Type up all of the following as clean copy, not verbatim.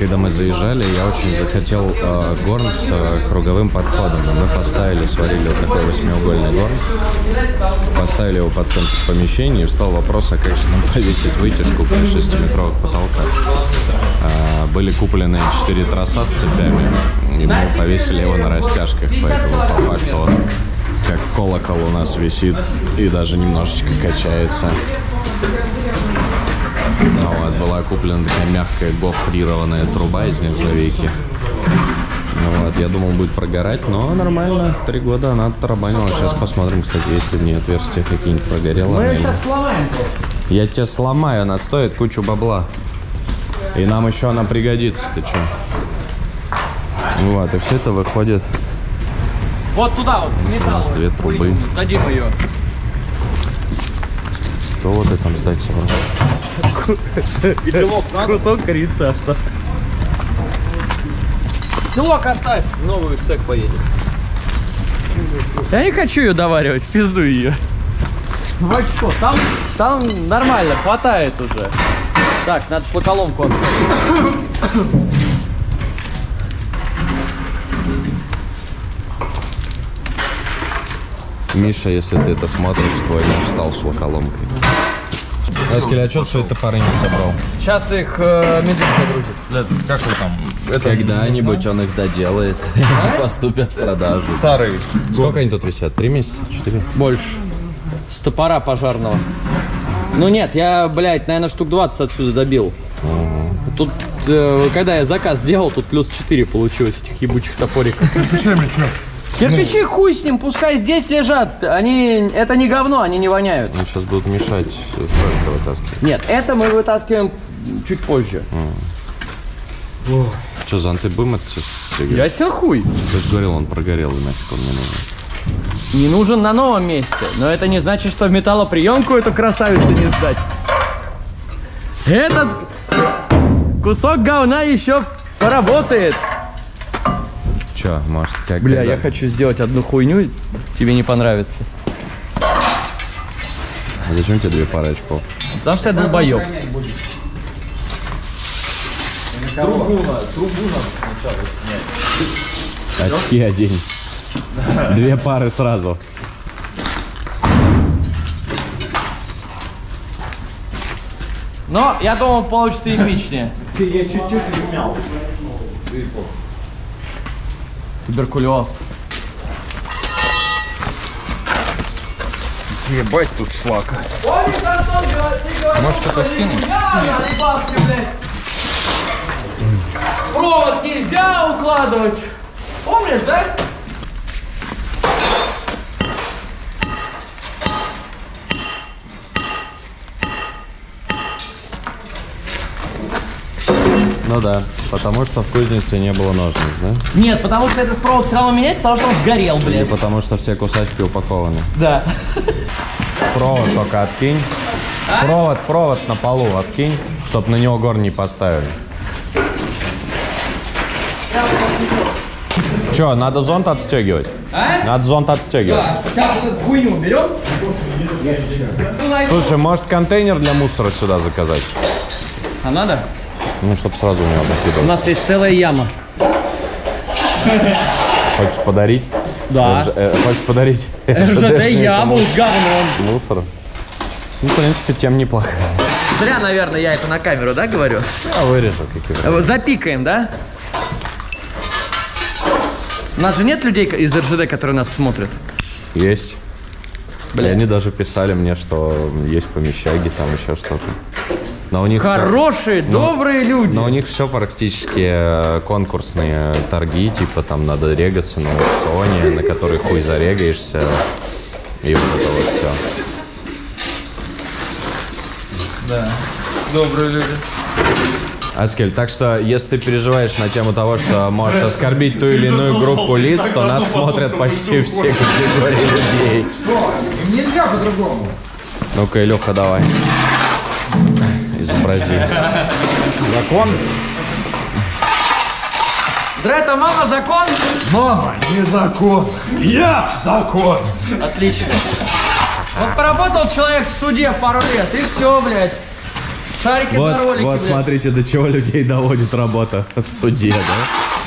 когда мы заезжали, я очень захотел горн с круговым подходом. Мы поставили, сварили вот такой 8-угольный горн, поставили его по центру помещения, и встал вопрос, а как же нам повесить вытяжку при 6-метровых потолках. Были куплены 4 троса с цепями, и мы повесили его на растяжках, поэтому по факту он как колокол у нас висит и даже немножечко качается. Ну вот, была куплена такая мягкая гофрированная труба из нержавейки. Ну вот, я думал, будет прогорать, но нормально. 3 года она оттарабанила. Сейчас посмотрим, кстати, есть ли в ней отверстия какие-нибудь прогорело. Мы ее сейчас сломаем. Я тебя сломаю, она стоит кучу бабла. И нам еще она пригодится, ты че? Вот, и все это выходит. Вот туда вот, металл. У нас 2 трубы. Дадим ее. Что вот ты там сдать собрал? Кусок корицы, а что? Пилок оставь, новую цех поедет. Я не хочу ее доваривать, пизду ее. Ну а что, там нормально, хватает уже. Так, надо шпакловку оставить. Миша, если ты это смотришь, твой муж стал шлаколомкой. Аскель, а что ты свои топоры не собрал? Сейчас их медведь загрузит. Как вы там? Когда-нибудь он их доделает и поступят в продажу. Старый. Сколько они тут висят? 3 месяца? 4? Больше. С топора пожарного. Ну нет, я, блядь, наверное, штук 20 отсюда добил. Тут, когда я заказ сделал, тут плюс 4 получилось этих ебучих топориков. Кирпичи хуй с ним, пускай здесь лежат. Они, это не говно, они не воняют. Они сейчас будут мешать просто вытаскивать. Нет, это мы вытаскиваем чуть позже. Что, зонты будем это все? Ясен хуй. Ты же говорил, он прогорел, и нафиг он не нужен. Не нужен на новом месте. Но это не значит, что в металлоприемку эту красавицу не сдать. Этот кусок говна еще поработает. Че, может, как? Бля, я хочу сделать одну хуйню, тебе не понравится. А зачем тебе 2 пары очков? Потому что я долбоёб. Трубу надо сначала снять. Очки одень. 2 пары сразу. Но я думал, получится эпичнее. Я чуть-чуть вмял. Туберкулез. Ебать тут шлака. Может что-то скинуть? Провод нельзя укладывать. Помнишь, да? Ну да, потому что в кузнице не было ножниц, да? Нет, потому что этот провод все равно менять, потому что он сгорел, Или блядь. потому что все кусачки упакованы. Да. Провод только откинь. Провод на полу откинь, чтоб на него горн не поставили. Че, надо зонт отстегивать? А? Надо зонт отстегивать. Да, сейчас вот эту хуйню берем. Слушай, может контейнер для мусора сюда заказать? А надо? Ну, чтобы сразу у него У накидывать. нас есть целая яма. Хочешь подарить? Да. Хочешь подарить? РЖД яму с говном. Мусора. Ну, в принципе, тем неплохая. Зря, наверное, я это на камеру, да, говорю? Я вырежу, какие. Запикаем, да? У нас же нет людей из РЖД, которые нас смотрят? Есть. Бля, они даже писали мне, что есть помещаги, там еще что-то. Но у них хорошие, все, добрые люди. Но у них все практически конкурсные торги, типа там надо регаться на аукционе, на который хуй зарегаешься. И вот это вот все. Да, добрые люди. Аскель, так что, если ты переживаешь на тему того, что можешь оскорбить ту или иную группу лиц, то нас смотрят почти все категории людей. Нельзя по-другому. Ну-ка, Илюха, давай. Изобрази. Закон? Дрета, мама, закон? Мама, не закон. Я закон. Отлично. Вот поработал человек в суде пару лет, и все, блядь. Шарики Вот, за ролики, вот блядь. смотрите, до чего людей доводит работа в суде, да?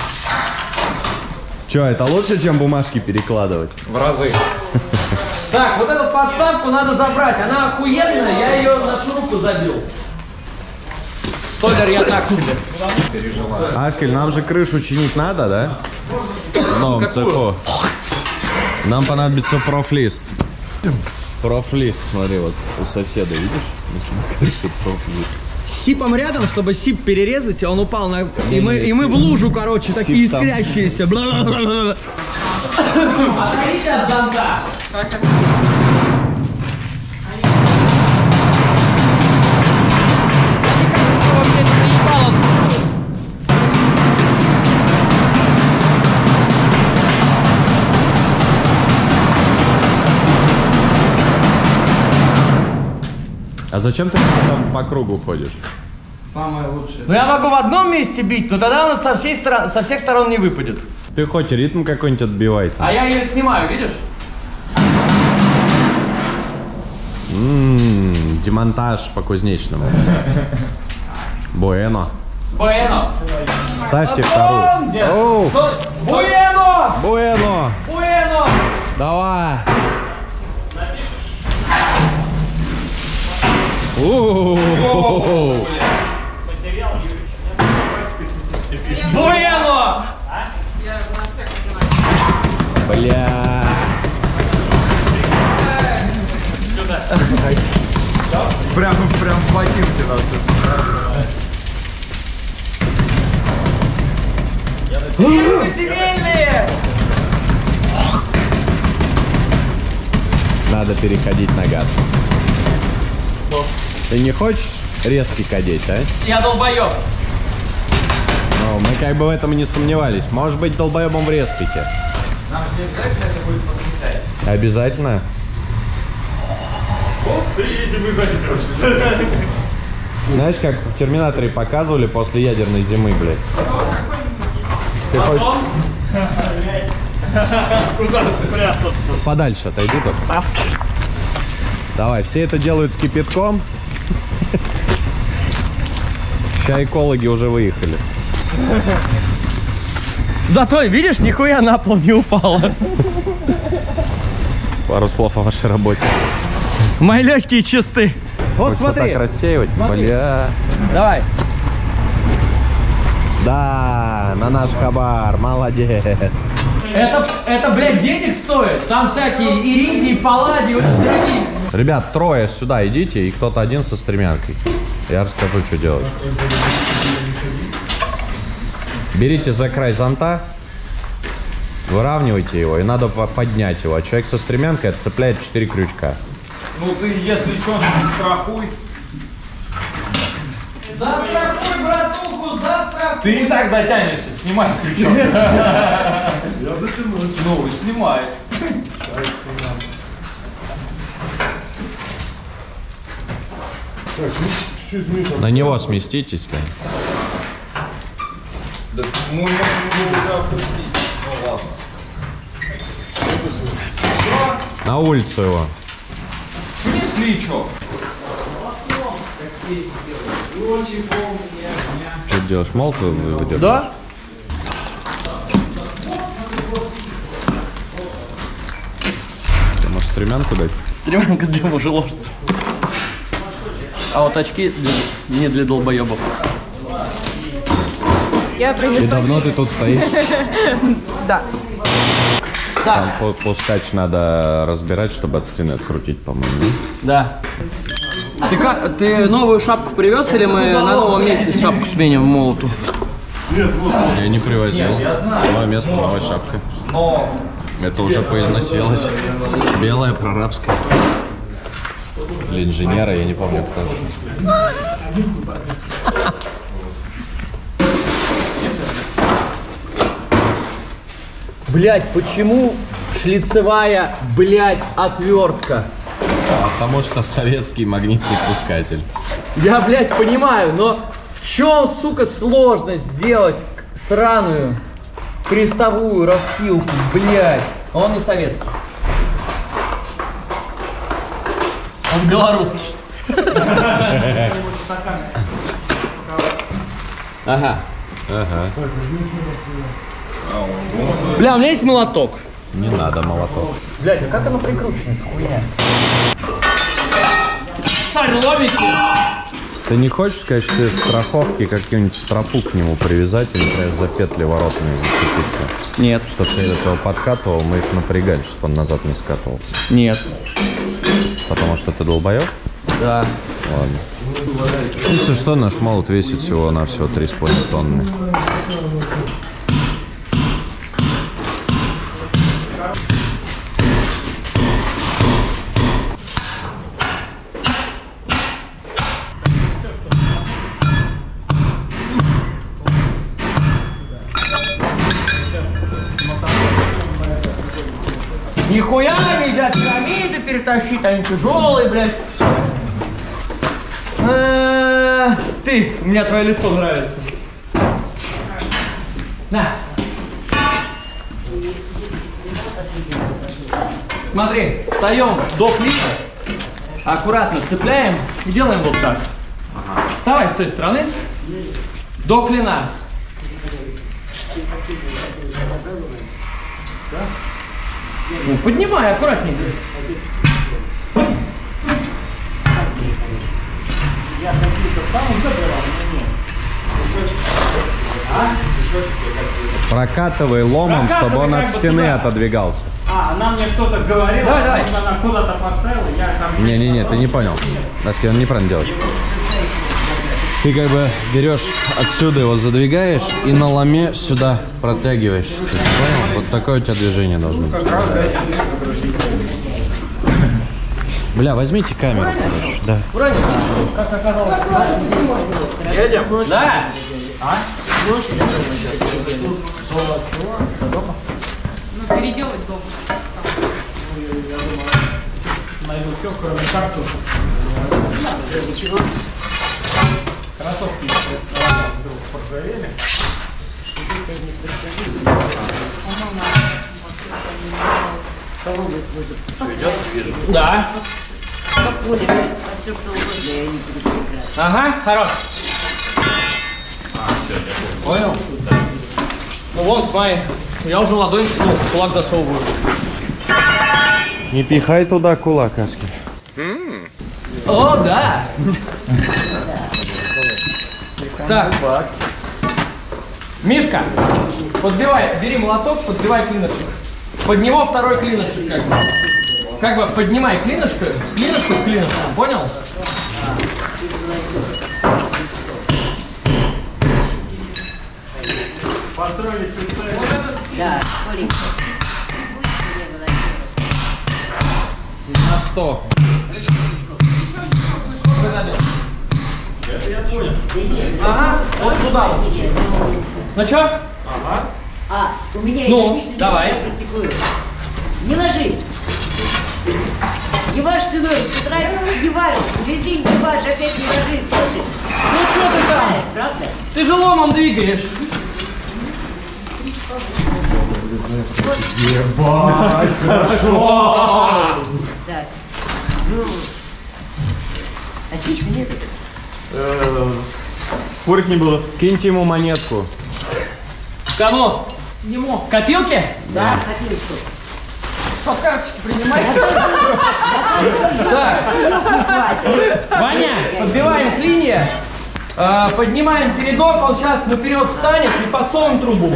Че, это лучше, чем бумажки перекладывать? В разы. Так, вот эту подставку надо забрать. Она охуенная, я ее на шурупу забил. Столер я так себе. Акель, нам же крышу чинить надо, да? В новом цеху. Нам понадобится профлист. Профлист, смотри, вот у соседа, видишь? Если на крыше профлист. С сипом рядом, чтобы сип перерезать, а он упал на... И мы сип. в лужу, короче, такие Сип там. искрящиеся. Бла-бла-бла-бла. Отойдите от зонта. А зачем ты там по кругу ходишь? Самое лучшее. Ну я могу в одном месте бить, но тогда он со всех сторон не выпадет. Ты хоть ритм какой-нибудь отбивай там. А я ее снимаю, видишь? Демонтаж по кузнечному. Буэно. Буэно. Ставьте вторую. Нет. Оу, Буэно! буэно. Буэно! Давай. Оу. Буэно! Бля. Прям в ботинке нас. Земельные! Надо переходить на газ. Ты не хочешь резкий кадеть, а? Я долбоёб. Ну, мы как бы в этом и не сомневались. Может быть, долбоебом в респике. Нам же не обязательно это будет подключать. Обязательно. Знаешь, как в Терминаторе показывали после ядерной зимы, блядь? Ты хочешь... Куда спрятаться? Подальше отойди тут. Давай, все это делают с кипятком. Сейчас экологи уже выехали. Зато, видишь, нихуя на пол не упало. Пару слов о вашей работе. Мои легкие чисты. Вот Хочешь смотри. так рассеивать? Смотри. Бля. Давай. Да, на наш хабар, молодец. Это, блядь, денег стоит. Там всякие иридии, палладии, очень дорогие. Ребят, трое сюда идите, и кто-то один со стремянкой. Я расскажу, что делать. Берите за край зонта, выравнивайте его, и надо поднять его. А человек со стремянкой отцепляет 4 крючка. Ну ты, если что, не страхуй. Застрахуй, братуху, застрахуй. Ты и так дотянешься, снимай крючок. Ну, снимай. На него сместитесь. Да. Да мы можем его уже опустить. Ну ладно. На улицу его. Несли что? Что ты делаешь? Молот выдерживаешь? Да? Ты можешь стремянку дать? Стремянка для мужеложца. А вот очки не для долбоебов. Я И принесла. давно ты тут стоишь? Да. Там Так, пускач надо разбирать, чтобы от стены открутить, по-моему. да. Ты новую шапку привез или мы на новом месте шапку сменим в молоту? Я не привозил. Новое место, новая шапка. Но Это уже поизносилось. Белая, прорабская. Или инженера, я не помню кто. Блять, почему шлицевая, блять, отвертка? Потому что советский магнитный пускатель. Я, блядь, понимаю, но в чем, сука, сложность сделать сраную крестовую распилку, блядь? Он не советский. Он белорусский. Ага. Ага. Бля, у меня есть молоток. Не надо молоток. Блядь, а как оно прикручено, хуйня? Сань, ломики! Ты не хочешь сказать, что из страховки какую-нибудь стропу к нему привязать и, например, за петли воротные зацепиться? Нет. Чтобы ты этого подкатывал, мы их напрягали, чтобы он назад не скатывался. Нет. Потому что ты долбоёб? Да. Ладно. Если что, наш молот весит всего-навсего 3,5 тонны. Нихуя нельзя пирамиды перетащить, они тяжелые, блядь. Ты, мне твое лицо нравится. На. Смотри, встаем до клина, аккуратно цепляем и делаем вот так. Вставай с той стороны, до клина. Ну, поднимай аккуратненько. Прокатывай ломом, чтобы он от стены отодвигался. Она мне что-то говорила, Давай. она куда-то поставила, я там... Не-не-не, ты не понял. Даски, он неправильно делает. Ты как бы берешь отсюда его, задвигаешь и на ломе сюда протягиваешь. Ты понял? Вот такое у тебя движение должно быть. Бля, возьмите камеру, короче, да. Как оказалось? Едем? Да. Ну, переделать дома. Найду все, кроме карту. Кроссовки вдруг поржавели. Да. Ага, хорош. Понял? Ну вот, смотри, я уже ладонь, ну, кулак засовываю. Не пихай туда кулак, Аски. О, да. Так, Мишка, подбивай, бери молоток, подбивай клинышек. Под него второй клинышек, как бы. Как бы поднимай клинышку к клинышку, понял? Построились, представили. Да, Коленька. На 100. Это я понял. Ага, вот туда. Ну чё? А, у меня Ну, есть отличный давай. я практикую. Не ложись. Ебашь, сынович, с утра ебашь, весь день ебашь, опять не ложись, слышишь? Ну чё ты там? Правда? Ты же ломом двигаешь. Так. Ну, отлично, нет? Спорить не было. Киньте ему монетку. Кому? Ему. Копилки? Да, копилочку. По карточке принимайте. Так, Хватит. Ваня, подбиваем клинья, поднимаем передок, он сейчас наперед встанет и подсовываем трубу.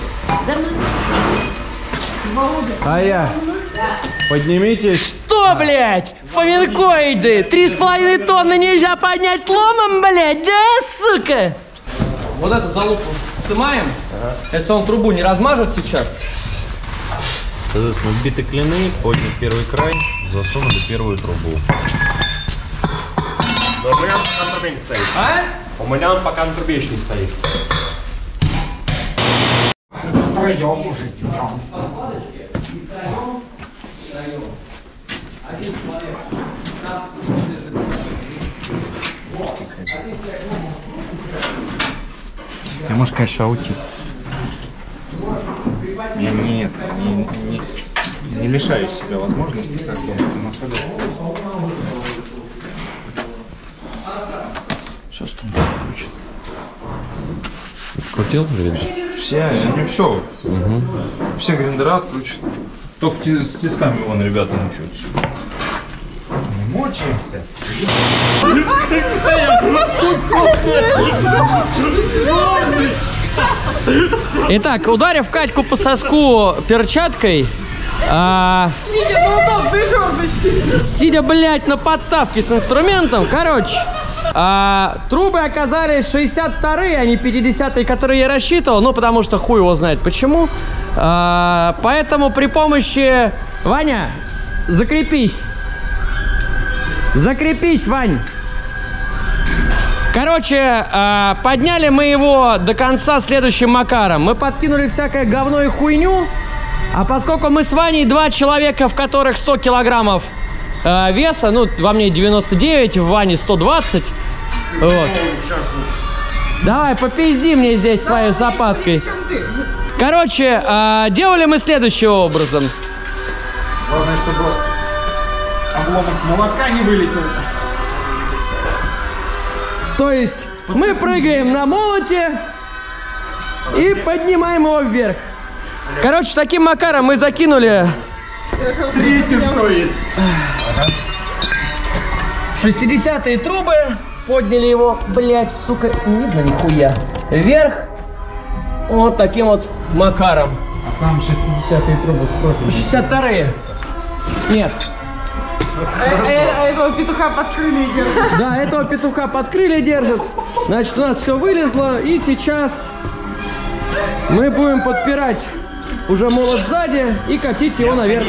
А я. Поднимитесь. Что, блядь? Фламинкоиды! 3,5 тонны нельзя поднять ломом, блядь, да, сука? Вот эту залупу снимаем. Если он трубу не размажет сейчас. Соответственно, вбиты клины, поднят первый край, засунули первую трубу. Но у меня он пока на трубе не стоит. А? У меня он пока на трубе еще не стоит. Ты, может, конечно, аутист. Я не лишаю себя возможности как-то самохода. Все, что включено. Открутил или нет? Все, они все. Все гриндера отключат. Только с тисками вон ребята мучаются. Мучаемся. Итак, ударив Катьку по соску перчаткой, сидя, блядь, на подставке с инструментом, короче, трубы оказались 62-е, а не 50-е, которые я рассчитывал, ну, потому что хуй его знает почему. Поэтому при помощи... Ваня, закрепись. Закрепись, Вань. Короче, подняли мы его до конца следующим макаром. Мы подкинули всякое говно и хуйню. А поскольку мы с Ваней два человека, в которых 100 килограммов веса, ну, во мне 99, в Ване 120. Вот. Давай, попизди мне здесь своей сапаткой. Короче, делали мы следующим образом. Главное, чтобы обломок молока не вылетел. То есть мы прыгаем на молоте и поднимаем его вверх. Короче, таким макаром мы закинули 60-е трубы, подняли его, блять, сука, не видно нихуя, вверх, вот таким вот макаром. А там 60-е трубы с профилем. 62-е. Нет. Этого петуха под крылья держит. Да, этого петуха под крылья держит. Значит, у нас все вылезло, и сейчас мы будем подпирать уже молот сзади и катить его наверх.